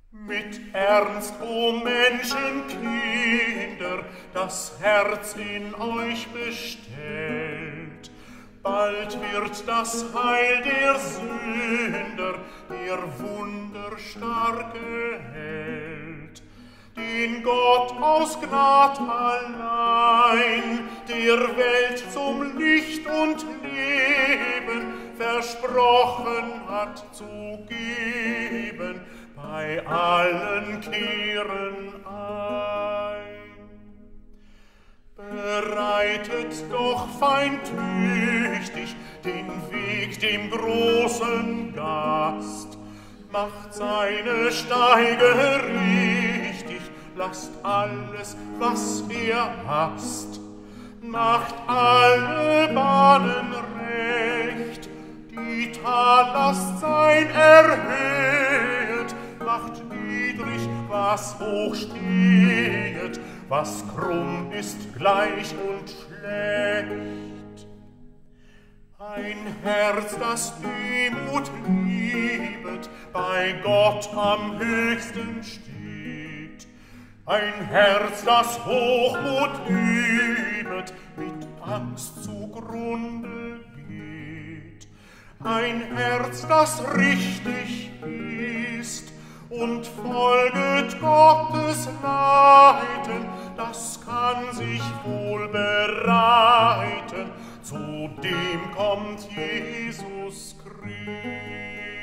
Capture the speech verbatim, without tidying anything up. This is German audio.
Mit Ernst, o Menschenkinder, das Herz in euch bestellt. Bald wird das Heil der Sünder, der wunderstarke Held, den Gott aus Gnad allein, der Welt zum Licht und Leben versprochen hat zu geben, bei allen kehren ein. Bereitet doch feintüchtig den Weg dem großen Gast, macht seine Steige richtig, lasst alles, was er hasst, macht alle Bahnen recht, die Tallast sein erhöht, macht niedrig, was hoch stehet, was krumm ist, gleich und schlecht. Ein Herz, das Demut liebet, bei Gott am höchsten steht. Ein Herz, das Hochmut übet, mit Angst zugrunde geht. Ein Herz, das richtig ist und folget Gottes Leiten, das kann sich wohl bereiten, zu dem kommt Jesus Christ.